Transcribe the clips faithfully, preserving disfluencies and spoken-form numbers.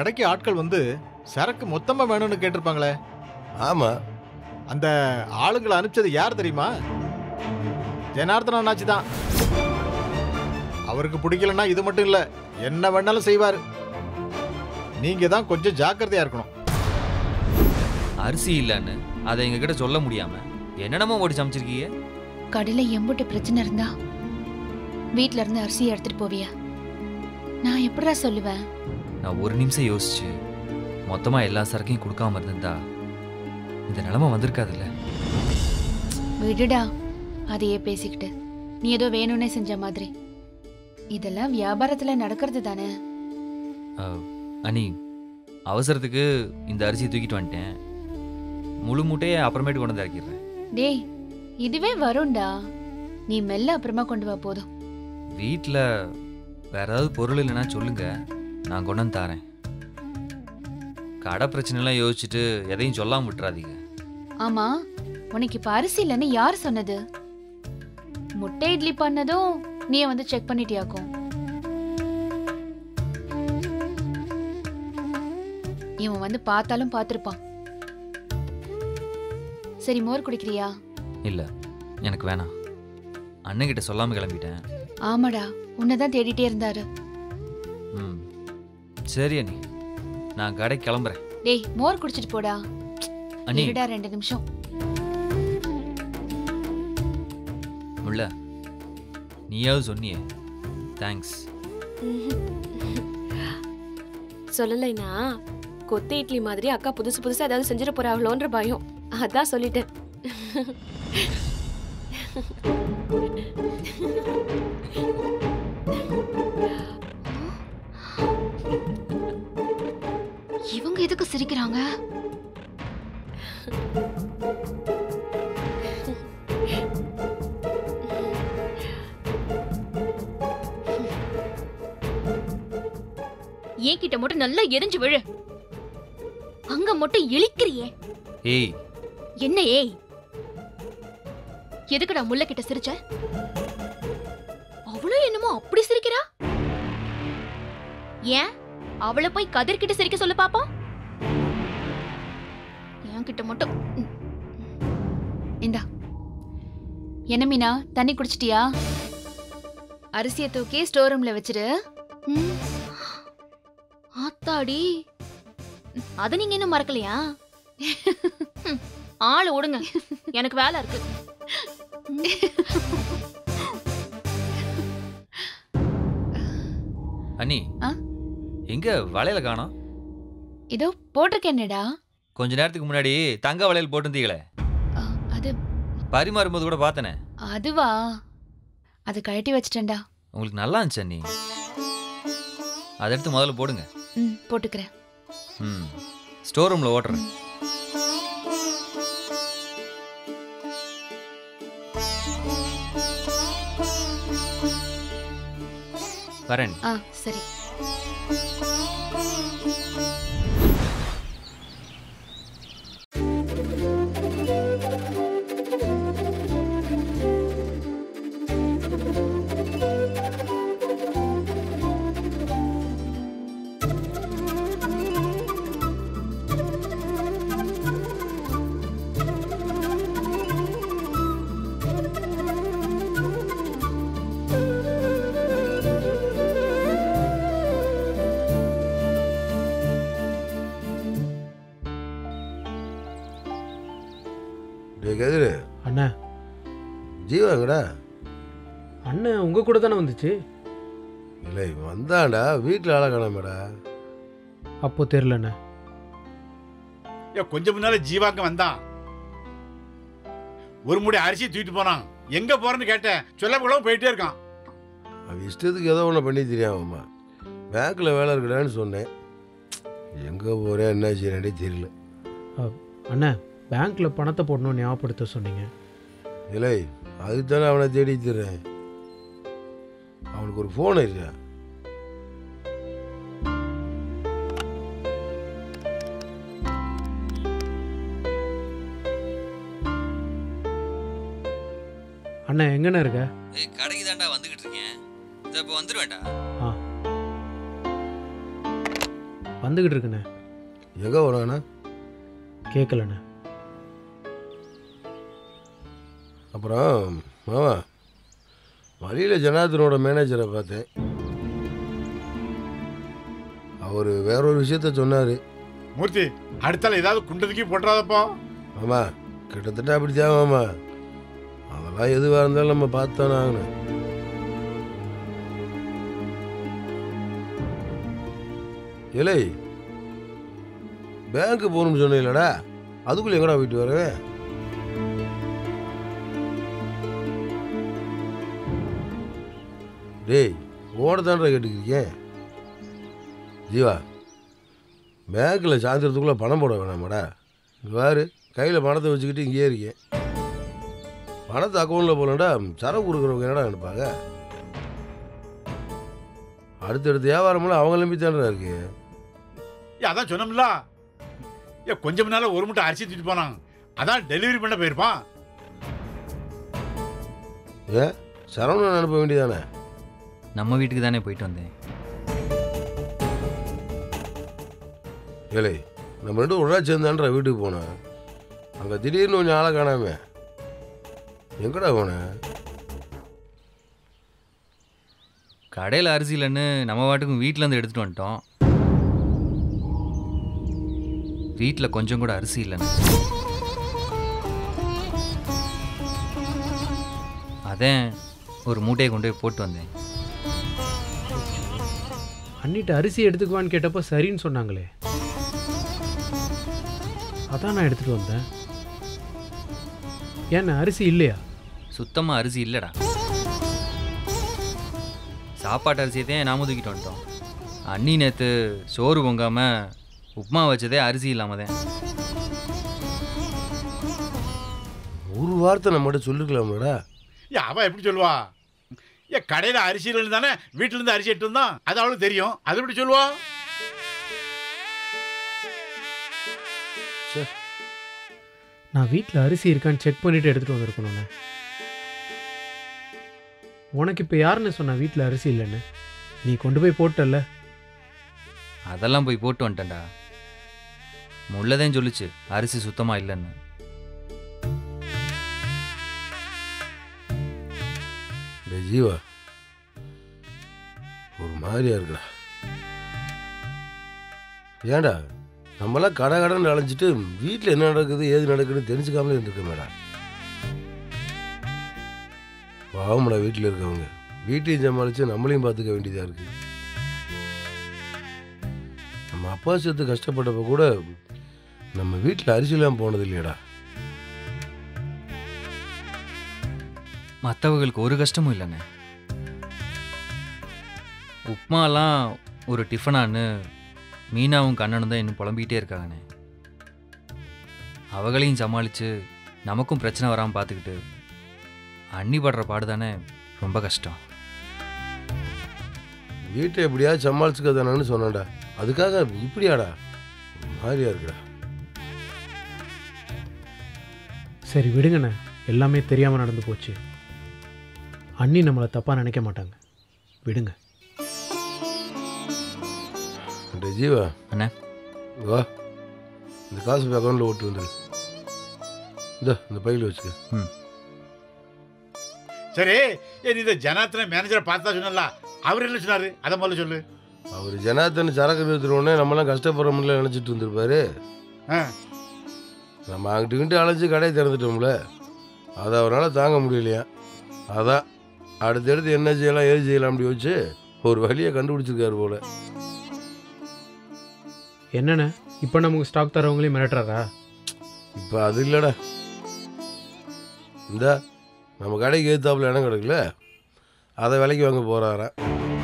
கடைக்கு ஆட்கள் வந்து சரக்கு மொத்தமா வேணும்னு கேட்டிருப்பாங்களே. ஆமா. அந்த ஆளுங்களை அனுப்பிச்சது யார் தெரியுமா? ஜனார்தன அண்ணாச்சி தான். அவருக்கு பிடிக்கலன்னா இது மட்டும் இல்ல, என்ன வேணாலும் செய்வாரு. நீங்க தான் கொஞ்சம் ஜாக்கிரதையா இருக்கணும். அரிசி இல்லன்னு அதை எங்க கிட்ட சொல்ல முடியாம என்னென்னமோ ஓடி சமைச்சிருக்கீங்க. கடையில எம்புட்டு பிரச்சனை இருந்தா வீட்ல இருந்து அரிசி எடுத்துட்டு போவியா? நான் எப்படிடா சொல்லுவேன்? நான் ஒரு நிமிஷம் யோசிச்சு மொத்தமா எல்லா சரக்கையும் கொடுக்காம இருந்திருந்தா இந்த நிலைமை வந்திருக்காதுல்ல. விடுடா, அதையே பேசிக்கிட்டு நீ ஏதோ வேணும்னே செஞ்ச மாதிரி. இதெல்லாம் வியாபாரத்துல நடக்கிறது தானே. அனி, அவசரத்துக்கு இந்த அரிசியை தூக்கிட்டு வந்துட்டேன். முழு மூட்டையை அப்புறமேட்டு கொண்டு வந்து இறக்கிடுறேன். டேய், இதுவே வரும்டா, நீ மெல்ல அப்புறமா கொண்டு வா போதும். வீட்டில் வேற ஏதாவது பொருள் இல்லைன்னா சொல்லுங்க, நான் கொண்டு வந்து தரேன். கடை பிரச்சனைலாம் யோசிச்சுட்டு எதையும் சொல்லாம விட்டுறாதீங்க. ஆமா, உனக்கு இப்ப அரிசி இல்லைன்னு யார் சொன்னது? முட்டை இட்லி பண்ணதும் நீ வந்து செக் பண்ணிட்டியாக்கும். இவன் வந்து பார்த்தாலும் பார்த்திருப்பான். சரி, மோர் குடிக்கிறியா? இல்ல, எனக்கு வேணாம். அண்ணன் கிட்ட சொல்லாம கிளம்பிட்டேன். ஆமாடா, உன்னதான் தேடிட்டே இருந்தாரு. ம், சரி அண்ணி, நான் கடை கிளம்புறேன். டேய், மோர் குடிச்சிட்டு போடா. அண்ணி, இருடா ரெண்டு நிமிஷம். முள்ள, நீயாவது சொன்னியே, தேங்க்ஸ். சொல்லலைனா கொத்து இட்லி மாதிரி அக்கா புதுசு புதுசா ஏதாவது செஞ்சிட போறாங்களோன்ற பயம், அதான் சொல்லிட்டேன். இவங்க எதுக்கு சிரிக்கிறாங்க? ஏன் கிட்ட மட்டும் நல்லா எரிஞ்சு விழு. அங்க மட்டும் இழிக்கிறியே. ஏய், என்ன ஏய்? எதுக்குடா முல்லை கிட்ட சிரிச்ச? அவளோ என்னமோ அப்படி சிரிக்கிறா. ஏன் அவளை போய் கதிர் கிட்ட சிரிக்க சொல்லு பாப்போம். என் கிட்ட மட்டும். இந்தா, என்ன மீனா, தண்ணி குடிச்சிட்டியா? அரிசியை தூக்கி ஸ்டோர் ரூம்ல வச்சிரு. ஆத்தாடி, அத நீங்க இன்னும் மறக்கலையா? ஆளு ஓடுங்க, எனக்கு வேலை இருக்கு. அண்ணி, எங்க வளையல காணோம்? இதோ போட்டிருக்கேன்டா. கொஞ்ச நேரத்துக்கு முன்னாடி தங்க வளையல் போட்டுருந்தீங்களே, அது பரிமாறும்போது கூட பார்த்தனே. அதுவா? அது கழட்டி வச்சிட்டேன்டா. உங்களுக்கு நல்லா இருந்துச்சு அண்ணி, அதை எடுத்து முதல்ல போடுங்க. ம், போட்டுக்கிறேன். ம், ஸ்டோர் ரூம்ல ஓட்டுறேன். வரேன். ஆ, சரி. கதிரு அண்ணா, ஜீவாங்கடா? அண்ணன் உங்க கூட தானே வந்துச்சு? இல்லை, வந்தாண்டா, வீட்டில் ஆள காணாமடா. அப்போ தெரியலண்ணா. கொஞ்சம் முன்னால ஜீவாங்க வந்தான். ஒரு முடி அரிசி தூக்கிட்டு போனான். எங்க போறேன்னு கேட்டேன், சொல்ல கூட போயிட்டே இருக்கான். அவன் இஷ்டத்துக்கு ஏதோ ஒன்று பண்ணி தெரியாமம்மா. பேங்க்ல வேலை இருக்குடான்னு சொன்னேன். எங்க போறேன் என்ன செய்யறேன்னே தெரியல. அண்ணா, பேங்க்ல பணத்தை போடணும் ஞாபகப்படுத்த சொன்னீங்க. இல்லை, அதுதானே அவனை தேடி தர்றேன். அவனுக்கு ஒரு ஃபோன் இருக்கா? அண்ணா, எங்கண்ணா இருக்க? ஏய், கடைக்கு தாண்டா வந்துகிட்டு இருக்கேன். இப்போ வந்துருவேண்டா. ஆ, வந்துக்கிட்டு இருக்குண்ணே. எங்கே வராண்ணா? கேட்கலண்ணே. அப்புறம் மாமா, வழியில் ஜனார்தனோட மேனேஜரை பார்த்தேன். அவர் வேறொரு விஷயத்த சொன்னார். மூர்த்தி, அடுத்தால ஏதாவது குண்டதுக்கே போட்டுறாதப்போ. மாமா கிட்டத்தட்ட அப்படித்தான் மாமா. அதெல்லாம் எதுவாக இருந்தாலும் நம்ம பார்த்தானே ஆகணும். இல்லை, பேங்க்கு போகணும்னு சொன்னீங்களடா, அதுக்குள்ளே எங்கடா போயிட்டு வரேன்? டேய், ஓட தாண்டா கேட்டுக்கிறீங்க. ஜீவா, பேங்க்கில் சாயந்தரத்துக்குள்ளே பணம் போட வேணாமாடா? இங்கே வேறு கையில் பணத்தை வச்சுக்கிட்டு இங்கேயே இருக்கேன். பணத்தை அக்கௌண்ட்டில் போகலண்டா சரக்கு கொடுக்குறவங்க என்னடா நினைப்பாங்க? அடுத்தடுத்த வியாபாரமெல்லாம் அவங்க நம்பி தானடா இருக்கு. ஏ அதான் சொன்னோம்ல, ஏ கொஞ்சம் முன்னால ஒரு மூட்டை அரிசி தூக்கிட்டு போனான், அதான் டெலிவரி பண்ண போயிருப்பான். ஏன் சரவணன் அனுப்ப வேண்டியதானே? நம்ம வீட்டுக்கு தானே போயிட்டு வந்தேன். ஏலே, நம்ம ரெண்டும் ஒன்றா சேர்ந்தான்ற வீட்டுக்கு போனேன். அங்கே திடீர்னு கொஞ்சம் ஆளை காணாமே, எங்கடா போனேன்? கடையில் அரிசி இல்லைன்னு நம்ம வாட்டுக்கும் வீட்டிலேருந்து எடுத்துகிட்டு வந்துட்டோம். வீட்டில் கொஞ்சம் கூட அரிசி இல்லைன்னு அதான் ஒரு மூட்டையை கொண்டு போய் போட்டு வந்தேன். அண்ணிட்ட அரிசி எடுத்துக்குவான்னு கேட்டப்போ சரின்னு சொன்னாங்களே, அதான் நான் எடுத்துகிட்டு வந்தேன். ஏன்னா அரிசி இல்லையா? சுத்தமாக அரிசி இல்லைடா. சாப்பாட்டு அரிசியத்தையும் நாம தூக்கிட்டு வந்துட்டோம். அண்ணி நேற்று சோறு பொங்காமல் உப்புமா வச்சதே அரிசி இல்லாமல் தான். ஒரு வார்த்தை நம்மகிட்ட சொல்லிருக்கலாம்லடா. ஏ அவ எப்படி சொல்லுவா? ஏ கடையில் அரிசி இல்லைன்னு தானே வீட்டுல இருந்து அரிசி எடுத்து வந்தான், அது அவளுக்கு தெரியும். அது எப்படி சொல்லுவா? நான் வீட்டில் அரிசி இருக்கான்னு செக் பண்ணிவிட்டு எடுத்துகிட்டு வந்திருக்கணுண்ணே. உனக்கு இப்போ யாருன்னு சொன்னா வீட்டில் அரிசி இல்லைன்னு? நீ கொண்டு போய் போட்டல்ல. அதெல்லாம் போய் போட்டு வந்துட்டேன்டா. முள்ளதான் சொல்லிச்சு அரிசி சுத்தமாக இல்லைன்னு. டே ஜீவா, ஒரு மாதிரியா இருக்குடா. ஏண்டா நம்மளாம் கடை கடன் அழைஞ்சிட்டு வீட்டில் என்ன நடக்குது ஏது நடக்குதுன்னு தெரிஞ்சுக்காமலே இருந்திருக்க மேடம். பாவம்டா வீட்டில் இருக்கவங்க, வீட்டையும் சமாளித்து நம்மளையும் பார்த்துக்க வேண்டியதாக இருக்குது. நம்ம அப்பா சேர்த்து கஷ்டப்பட்டப்போ கூட நம்ம வீட்டில் அரிசிலாம் போனது இல்லையடா. மற்றவங்களுக்கு ஒரு கஷ்டமும் இல்லைண்ணே. உப்மாலாம் ஒரு டிஃபனான்னு மீனாவும் கண்ணனும் தான் இன்னும் புலம்பிக்கிட்டே இருக்காங்கண்ணே. அவங்களையும் சமாளித்து நமக்கும் பிரச்சனை வராமல் பார்த்துக்கிட்டு அண்ணி படுற பாடு தானே ரொம்ப கஷ்டம். வீட்டை எப்படியாவது சமாளிச்சுக்கதானு சொன்னேன்டா, அதுக்காக இப்படியாடா மாதிரியா இருக்குடா. சரி விடுங்கண்ணே, எல்லாமே தெரியாமல் நடந்து போச்சு. அண்ணி நம்மளை தப்பாக நினைக்க மாட்டாங்க, விடுங்க. ஜீவா அண்ணே, வா, இந்த காசு அக்கௌண்ட்டில் ஓட்டு வந்துரு. இந்த இந்த பையில் வச்சுக்க. ம் சரி. ஏ நீ இந்த ஜனார்த்தன மேனேஜரை பார்த்தா சொன்னல, அவர் என்ன சொன்னாரு? அதை முதல்ல சொல்லு. அவர் ஜனார்த்தன் சரக்கு நிறுத்துறோடனே நம்மளாம் கஷ்டப்படுறோம்ல நினச்சிட்டு இருந்திருப்பாரு. ஆ நம்ம அங்கிட்டு கிட்ட அழைச்சி கடையை திறந்துட்டோம்ல, அதை அவரால் தாங்க முடியலையா. அதான் அடுத்தடுத்து என்ன செய்யலாம் ஏது செய்யலாம் அப்படி வச்சு ஒரு வழியை கண்டுபிடிச்சிருக்காரு போல. என்னண்ணே, இப்போ நமக்கு ஸ்டாக் தரவங்களையும் மிரட்டுறாரா? இப்போ அது இல்லைடா. இந்த நம்ம கடைக்கு ஏத்தாப்புல இடம் கிடக்குல, அதை விலைக்கு வாங்க போகிறாராம்.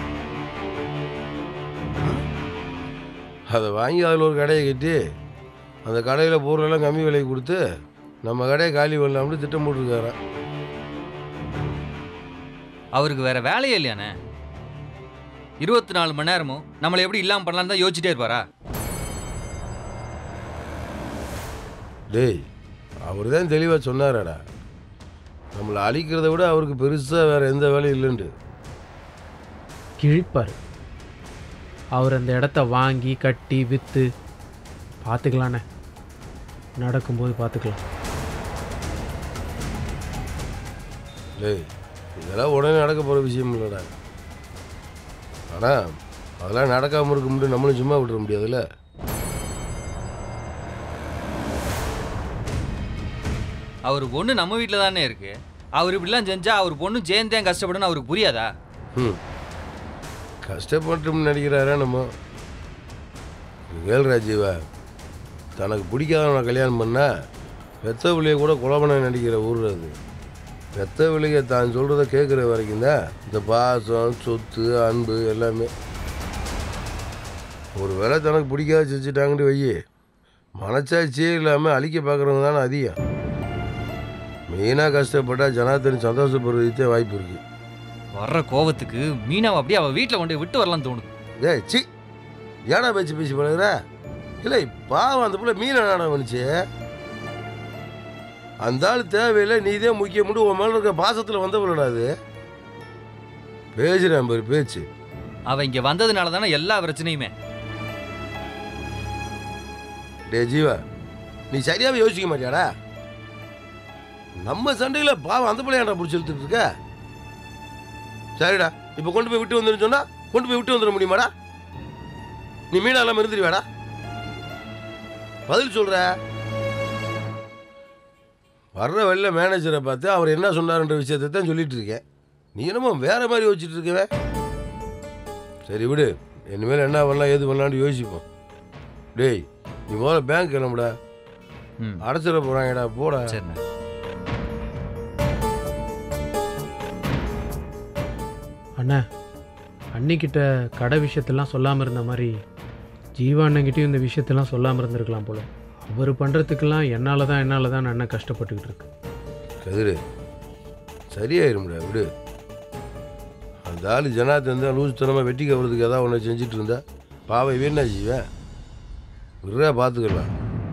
அதை வாங்கி அதில் ஒரு கடையை கட்டி அந்த கடையில் பொருளெல்லாம் கம்மி விலைக்கு கொடுத்து நம்ம கடையை காலி பண்ணலாம்னு திட்டம் போட்டுருக்காராம். அவருக்கு வேற வேலையே இல்லையாண்ணே? இருபத்தி நாலு மணி நேரமும் நம்மளை எப்படி இல்லாமல் பண்ணலான்னு தான் யோசிச்சுட்டே இருப்பாரா? டேய், அவர் தான் தெளிவாக சொன்னாரடா, நம்மளை அழிக்கிறத விட அவருக்கு பெருசாக வேறு எந்த வேலையும் இல்லைன்ட்டு. கிழிப்பார். அவர் அந்த இடத்த வாங்கி கட்டி விற்று பார்த்துக்கலாண்ணே, நடக்கும்போது பார்த்துக்கலாம். டேய், இதெல்லாம் உடனே நடக்க போகிற விஷயம் இல்லைடா. ஆனால் அதெல்லாம் நடக்காமல் இருக்க முடியும், நம்மளும் சும்மா விட்டுற முடியாதுல்ல. அவர் பொண்ணு நம்ம வீட்டில் தானே இருக்கு. அவர் இப்படிலாம் செஞ்சா அவர் பொண்ணு ஜெயந்தேன் கஷ்டப்படணும் அவருக்கு புரியாதா? ம் கஷ்டப்பட்டு நினைக்கிறாரா நம்ம? கேள் ராஜீவா, தனக்கு பிடிக்காதவனை கல்யாணம் பண்ணால் பெத்த பிள்ளைய கூட குழப்பனை நடிக்கிற ஊர் அது. பெத்த பிள்ளைங்க தான் சொல்கிறத கேட்குற வரைக்கும் தான் இந்த பாசம், சொத்து, அன்பு எல்லாமே. ஒரு வேளை தனக்கு பிடிக்காத செஞ்சுட்டாங்கன்னு வையே, மனச்சாட்சியே இல்லாமல் அழிக்க பார்க்குறவங்க தானே அதிகம். மெயினாக கஷ்டப்பட்டால் ஜனார்த்தன் சந்தோஷப்படுறதுக்கே வாய்ப்பு இருக்குது. வர்ற கோவத்துக்கு மீனாவை அப்படியே அவள் வீட்டில் கொண்டு விட்டு வரலான்னு தோணுது. ஏய் சி, ஏடா பேச்சு பேச்சு பழகுற? இல்லை பாவம், அந்த பிள்ளை மீனை நாடா வந்துச்சு. அந்த ஆள் தேவையில்லை, நீதே முக்கியம் மட்டும் உன் மேலே இருக்க பாசத்தில் வந்த பிள்ளைடாது. பேசுகிறேன் பாரு பேச்சு. அவள் இங்கே வந்ததுனால தானே எல்லா பிரச்சனையுமே. டே ஜீவா, நீ சரியாகவே யோசிக்க மாட்டியாடா? நம்ம சண்டையில் பாவம் அந்த பிள்ளையாண்டா பிடிச்சி இழுத்துட்டு இருக்க. சரிடா, இப்போ கொண்டு போய் விட்டு வந்துன்னு சொன்னா கொண்டு போய் விட்டு வந்துட முடியுமாடா? நீ மீனா எல்லாம் இருந்துருவாடா? பதில் சொல்ற. வர்ற வெளில மேனேஜரை பார்த்து அவர் என்ன சொன்னார்ன்ற விஷயத்தை தான் சொல்லிட்டு இருக்கேன். நீ என்னமோ வேற மாதிரி யோசிச்சுட்டு இருக்கவே. சரி விடு, இனிமேல் என்ன பண்ணலாம் ஏது பண்ணலான்னு யோசிப்போம். டேய், நீ முதல்ல பேங்க் கிளம்புடா. அடைச்சிட போறாங்கடா, போடா. சரிண்ணா. அண்ணா, அன்னிக்கிட்ட கடை விஷயத்தெல்லாம் சொல்லாமல் இருந்த மாதிரி ஜீவா அண்ணங்கிட்டையும் இந்த விஷயத்தெல்லாம் சொல்லாமல் இருந்திருக்கலாம் போல. அவர் பண்ணுறதுக்கெல்லாம் என்னால் தான் என்னால் தான் அண்ணன் கஷ்டப்பட்டுக்கிட்டு இருக்கு. கதிரு, சரியாயிரும்டா, விடு. அந்த ஆள் ஜனார்த்தன் தான் லூசுத்தனமாக வெட்டி கவறதுக்கு ஏதாவது ஒன்று செஞ்சுட்டு இருந்தா பாவை வீணா ஜீவன். விட்றா, பார்த்துக்கலாம்.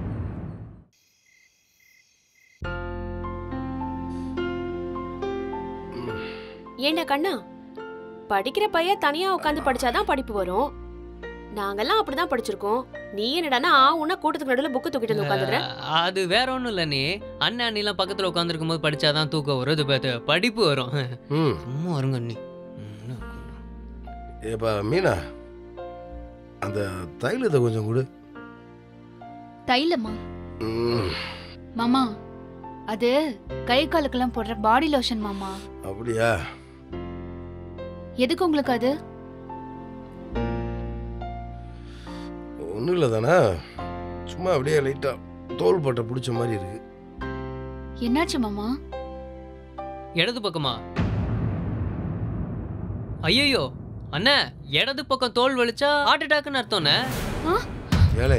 ஏண்டா கண்ணா, படிக்கிற பையன் தனியா உட்காந்து படிச்சாதான் படிப்பு வரும். நாங்கெல்லாம் அப்படிதான் படிச்சிருக்கோம். நீ என்னடானா உன்ன கூட்டத்துக்கு நடுவில் புக்கு தூக்கிட்டு வந்து உட்காந்துடுற. அது வேற ஒண்ணும் இல்ல, நீ அண்ணன் அண்ணிலாம் பக்கத்துல உட்காந்துருக்கும் போது படிச்சாதான் தூக்கம் வரும், இது பார்த்து படிப்பு வரும். சும்மா வருங்க அண்ணி. ஏப்பா மீனா, அந்த தைலத்தை கொஞ்சம் கொடு. தைலமா? மாமா, அது கை காலுக்கெல்லாம் போடுற பாடி லோஷன் மாமா. அப்படியா? எதுக்கு உங்களுக்கு அது? ஒன்றும் இல்லை தானே, சும்மா அப்படியே லைட்டாக தோல் பட்டை பிடிச்ச மாதிரி இருக்கு. என்னாச்சு மாமா? இடது பக்கமா? ஐயோ அண்ணா, இடது பக்கம் தோல் வலிச்சா ஹார்ட் அட்டாக்னு அர்த்தம்ண்ணே. ஏலே,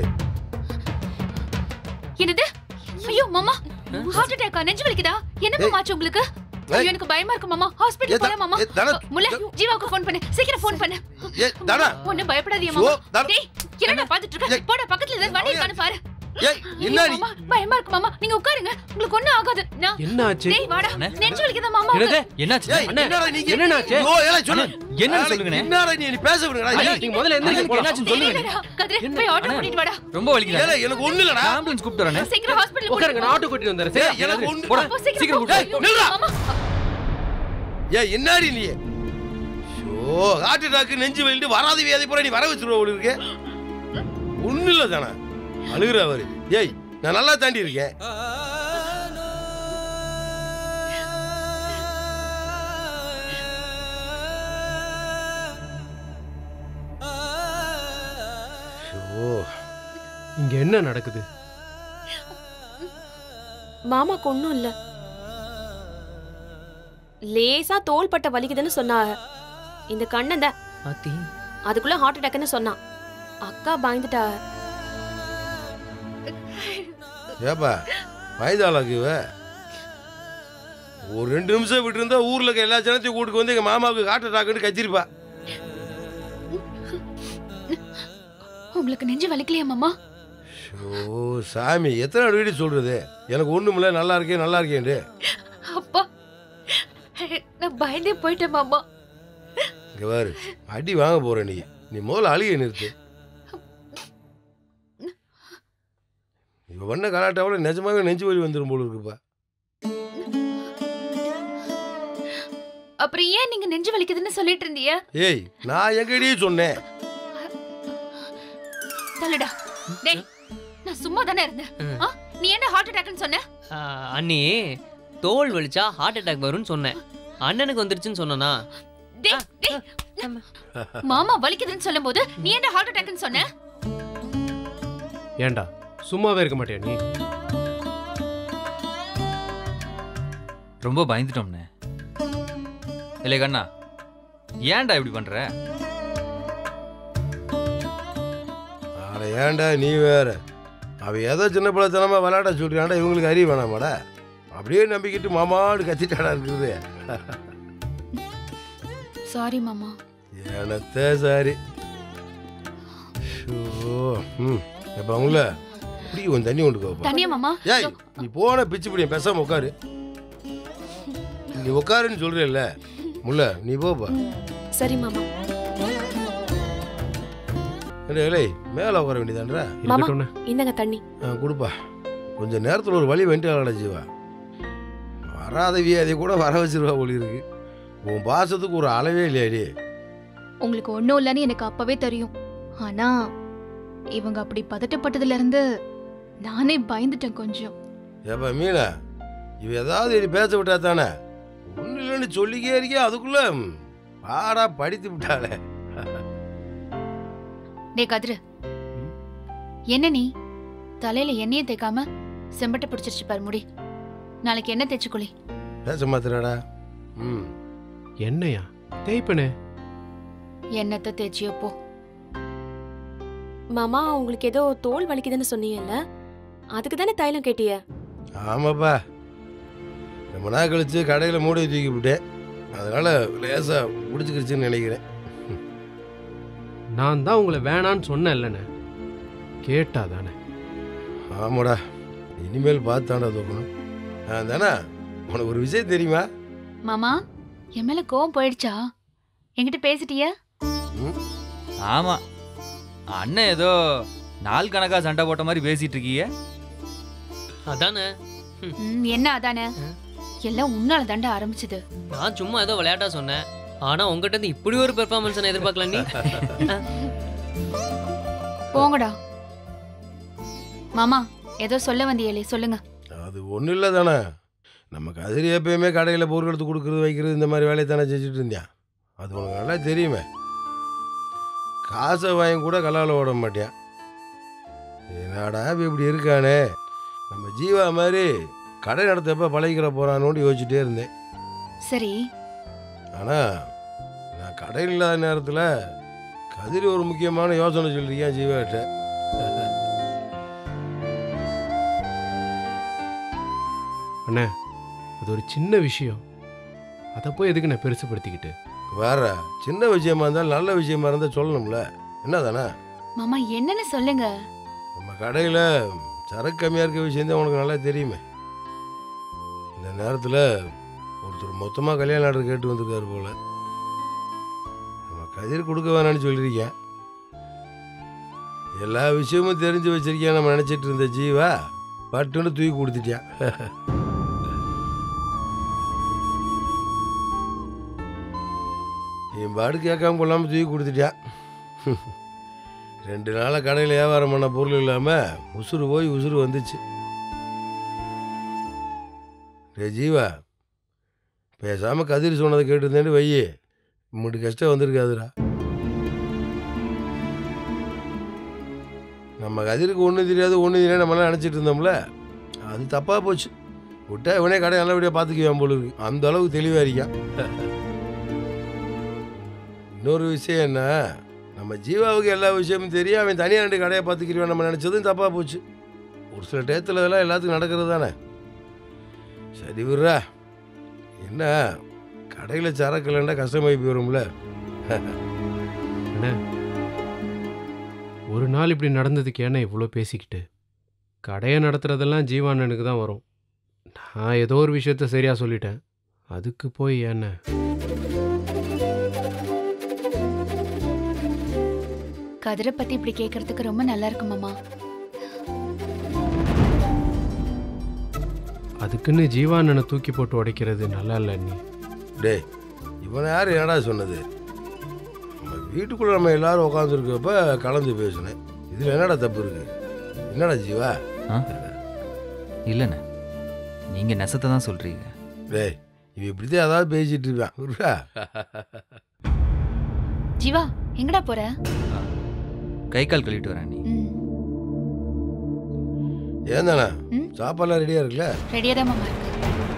என்னது? ஐயோ மாமா, ஹார்ட் அட்டாக்கா? நெஞ்சு வலிக்குதா? என்ன மாமா ஆச்சு உங்களுக்கு? ஐயோ, எனக்கு பயமா இருக்கு மாமா. ஹாஸ்பிடல் போலாம் மாமா. முல்லை, ஜீவாவுக்கு ஃபோன் பண்ணு, சீக்கிரம் ஃபோன் பண்ணு. ஏ தானா, ஒண்ணு பயப்படாதீங்க மாமா. டேய், என்னடா பாத்துட்டு இருக்க? போடா, பக்கத்துல ஏதாவது வண்டி இருக்கான்னு பாரு. ஏய், என்னடி? மாமா, பயமா இருக்கு மாமா. நீங்க உட்காருங்க, உங்களுக்கு ஒண்ணும் ஆகாது. நான் என்ன ஆச்சு? டேய் வாடா, நெஞ்சு வலிக்குதா மாமா? என்னது? என்னாச்சு? ஏய், என்னடா நீங்க? என்னடாச்சு? ஓ, ஏலே சொல்லு. என்னன்னு சொல்லுங்கண்ணே. என்னடா நீ நீ பேச விடுங்கடா. நீங்க முதல்ல எந்திரிச்சு என்னாச்சுன்னு சொல்லுங்க. கதிரே, போய் ஆட்டோ கூட்டிட்டு வாடா. ரொம்ப வலிக்குதா? ஏலே, எனக்கு ஒண்ணு இல்லடா. ஆம்புலன்ஸ் கூப்பிட்டு வரேன். சீக்கிரம் ஹாஸ்பிடல் உட்காருங்க, நான் ஆட்டோ கூட்டிட்டு வந்துறேன். ஏய், எனக்கு ஒண்ணு போடா, சீக்கிரம் சீக்கிரம் கூட்டிட்டு ஏய், நில்லுடா. மாமா. ஏய், என்னடி நீ? ஷோ, ஹார்ட் அட்டாக், நெஞ்சு வலிட்டு வராத வியாதி பூரா நீ வர வச்சிருவ போல இருக்கு. ஒண்ணு இல்ல தானே, அழுகுற அவரு. ஏய், நான் நல்லா தாண்டி இருக்கேன். இங்க என்ன நடக்குது? மாமாக்கு ஒண்ணும் இல்ல, லேசா தோல் பட்ட வலிக்குதுன்னு சொன்னாங்க. இந்த கண்ணன் தான் பாத்தி அதுக்குள்ள ஹார்ட் அட்டாக்னு சொன்னான். அக்கா பயந்துட்டா. ஏப்பா வயதாளாக்கு இவ ஒரு ரெண்டு நிமிஷம் விட்டு இருந்தா ஊர்ல இருக்க எல்லா ஜனத்தையும் கூட்டுக்கு வந்து எங்க மாமாவுக்கு ஹார்ட் அட்டாக்னு கத்திருப்பா. உங்களுக்கு நெஞ்சு வலிக்கலையா மாமா? ஓ சாமி, எத்தனை அடிக்கடி சொல்றது எனக்கு ஒண்ணுமில்ல, நல்லா இருக்கேன் நல்லா இருக்கேன். அப்பா, நான் பயந்தே போயிட்டேன் மாமா. இங்க பாரு, அடி வாங்க போற நீ. நீ முதல்ல அழுகை நிறுத்து. இவ பண்ண கலாட்டாவில் நிஜமாவே நெஞ்சு வலி வந்துடும் போல இருக்குப்பா. அப்புறம் ஏன் நீங்க நெஞ்சு வலிக்குதுன்னு சொல்லிட்டு இருந்தீங்க? ஏய், நான் எங்கடி சொன்னேன்? தள்ளுடா. டேய், நான் சும்மா தானே இருந்தேன். ஆ, நீ என்ன ஹார்ட் அட்டாக்னு சொன்ன? ஆ, அண்ணி தோல் வலிச்சா ஹார்ட் அட்டாக் வரும்னு சொன்னேன். அண்ணனுக்கு வந்துருச்சுன்னு சொன்னனா? டேய், டேய். மாமா வலிக்குதுன்னு சொல்லும்போது நீ என்ன ஹார்ட் அட்டாக்னு சொன்ன? ஏண்டா சும்மாவே இருக்க மாட்டியா நீ? ரொம்ப பயந்துட்டோம்னே. இல்லை கண்ணா, ஏன்டா இப்படி பண்ற? அட ஏன்டா நீ வேற. அவ ஏதோ சின்ன பிள்ளைத்தனமா விளையாட சொல்றான்டா, இவங்களுக்கு அறிவு வேணாமாடா? அப்படியே நம்பிக்கிட்டு மாமாடு கத்திட்டாடா இருக்குது. சாரி மாமா. எனத்தே சாரி. ம் எப்ப அவங்கள இப்படி கொஞ்சம் தண்ணி கொண்டு போப்பா. தண்ணியா மாமா? ஏய், நீ போன பிச்சு பிடிய பேசாம உட்காரு. நீ உட்காருன்னு சொல்றேல்ல முல்ல, நீ போப்பா. சரி மாமா. இல்லை மேலே உட்கார வேண்டியதான்றா. மாமா இந்தங்க தண்ணி. ஆ கொடுப்பா. கொஞ்சம் நேரத்தில் ஒரு வழி வெண்டியாள ஜீவா. வராதவியே அதை கூட வர வச்சிருவா ஒளி இருக்கு. உன் பாசத்துக்கு ஒரு அளவே இல்லையாடி. உங்களுக்கு ஒன்றும் இல்லைன்னு எனக்கு அப்பவே தெரியும். ஆனா இவங்க அப்படி பதட்டப்பட்டதுல இருந்து நானே பயந்துட்டேன் கொஞ்சம். ஏப்பா மீனா, இவ ஏதாவது இனி பேச விட்டா தானே? ஒன்றும் இல்லைன்னு சொல்லிக்கே இருக்கே, அதுக்குள்ள பாடா படித்து விட்டாளே. டே கதிரு, என்ன நீ தலையில எண்ணெயை தேய்க்காம செம்பட்டை பிடிச்சிருச்சு பாரு முடி. நாளைக்கு என்ன தேய்ச்சி குளி. பேச மாத்திராடா. ம் என்னையா தேய்ப்பனே? என்னத்தை தேய்ச்சியோ போ. மாமா உங்களுக்கு ஏதோ தோல் வலிக்குதுன்னு சொன்னீங்கல்ல, அதுக்கு தானே தைலம் கேட்டிய? ஆமாப்பா, ரொம்ப நாள் கழிச்சு கடையில் மூடி தூக்கி விட்டேன். அதனால லேசா பிடிச்சிக்கிடுச்சுன்னு நினைக்கிறேன். நான் தான் உங்களை வேணான்னு சொன்னேன் இல்லைண்ணே, கேட்டா தானே? ஆமாடா, இனிமேல் பார்த்தாண்டா தோக்கணும். ஆ தானே, உனக்கு ஒரு விஷயம் தெரியுமா? மாமா, என் மேல கோவம் போயிடுச்சா? என்கிட்ட பேசிட்டியா? ஆமா, அண்ணன் ஏதோ நாள் கணக்கா சண்டை போட்ட மாதிரி பேசிட்டு இருக்கீங்க. அதானே. என்ன அதானே? எல்லாம் உன்னால தாண்டா ஆரம்பிச்சது. நான் சும்மா ஏதோ விளையாட்டா சொன்னேன். ஆனா உங்ககிட்ட இருந்து இப்படி ஒரு பெர்ஃபார்மன்ஸ் நான் எதிர்பார்க்கல. நீ போங்கடா. மாமா ஏதோ சொல்ல வந்தியலே, சொல்லுங்க. அது ஒன்றும் இல்லை தானே, நம்ம கதிரி எப்பயுமே கடையில் பொருள் எடுத்து கொடுக்குறது வைக்கிறது இந்த மாதிரி வேலையை தானே செஞ்சுட்டு இருந்தேன். அது உனக்கு நல்லா தெரியுமே. காசை வாங்கி கூட கல்லால் ஓட மாட்டேன். என்னடா இப்படி இருக்கானே, நம்ம ஜீவா மாதிரி கடை நடத்தப்ப பழகிக்கிற போறானோன்னு யோசிச்சுட்டே இருந்தேன். சரி, ஆனால் நான் கடையில் இல்லாத நேரத்தில் கதிரி ஒரு முக்கியமான யோசனை சொல்லியிருக்கேன் ஜீவாட்ட. அண்ணே, அது ஒரு சின்ன விஷயம், அதை போய் எதுக்கு நான் பெருசுப்படுத்திக்கிட்டு? வேற சின்ன விஷயமா இருந்தாலும் நல்ல விஷயமா இருந்தால் சொல்லணும்ல, என்ன தானே? மாமா என்னன்னு சொல்லுங்க. நம்ம கடையில் சரக்கு கம்மியாக இருக்க விஷயம் தான் உனக்கு நல்லா தெரியுமே. இந்த நேரத்தில் ஒருத்தர் மொத்தமாக கல்யாணம் ஆர்டர் கேட்டு வந்திருக்காரு போல. நம்ம கதிர் கொடுக்க வேணான்னு சொல்லியிருக்கேன். எல்லா விஷயமும் தெரிஞ்சு வச்சிருக்கேன் நம்ம நினச்சிட்டு இருந்த ஜீவா பட்டுன்னு தூக்கி கொடுத்துட்டேன். என் பாடு கேட்காம கொள்ளாமல் தூக்கி கொடுத்துட்டான். ரெண்டு நாளாக கடையில் வியாபாரம் பண்ண பொருள் இல்லாமல் உசுறு போய் உசுறு வந்துச்சு. ரே ஜீவா, பேசாமல் கதிர் சொன்னதை கேட்டுருந்தேன்னு வையே, இம்மட்டு கஷ்டம் வந்திருக்காதுடா. நம்ம கதிருக்கு ஒன்றும் தெரியாது ஒன்றும் தெரியாது நம்மளாம் நினச்சிட்டு இருந்தோம்ல, அது தப்பாக போச்சு. விட்டா இவனே கடை நல்லபடியாக பார்த்துக்குவான் போல இருக்கு. அந்த அளவுக்கு தெளிவாக இருக்கான். இன்னொரு விஷயம் என்ன, நம்ம ஜீவாவுக்கு எல்லா விஷயமும் தெரியும், அவன் தனியாக ரெண்டு கடையை பார்த்துக்கிடுவான் நம்ம நினச்சதும் தப்பாக போச்சு. ஒரு சில டயத்தில் இதெல்லாம் எல்லாத்துக்கும் நடக்கிறது தானே. சரி விட்றா, என்ன கடையில் சரக்கு இல்லைன்னா கஷ்டமாகி போயிடும்ல. அண்ணே, ஒரு நாள் இப்படி நடந்ததுக்கு ஏன்னா இவ்வளோ பேசிக்கிட்டு? கடையை நடத்துகிறதெல்லாம் ஜீவானனுக்கு தான் வரும். நான் ஏதோ ஒரு விஷயத்த சரியாக சொல்லிட்டேன், அதுக்கு போய் என்ன? கதிரை பத்தி இப்படி கேக்குறதுக்கு ரொம்ப நல்லா இருக்கு மாமா. அதுக்குன்னு ஜீவானனை தூக்கி போட்டு உடைக்கிறது நல்லா இல்லை அண்ணி. டேய் இவனை யார் என்னடா சொன்னது? நம்ம வீட்டுக்குள்ளே நம்ம எல்லாரும் உட்காந்துருக்கப்ப கலந்து பேசினேன். இதில் என்னடா தப்பு இருக்கு? என்னடா ஜீவா? இல்லைண்ணே, நீங்கள் நெசத்தை தான் சொல்கிறீங்க. டேய் இவன் இப்படிதான் ஏதாவது பேசிட்டு இருக்கான். ஜீவா எங்கடா போற? கை கால் கழுவிட்டு வரேன். நீ ஏன் தானே சாப்பாடுலாம் ரெடியாக இருக்குல்ல? ரெடியாக தான் மாமா இருக்கு.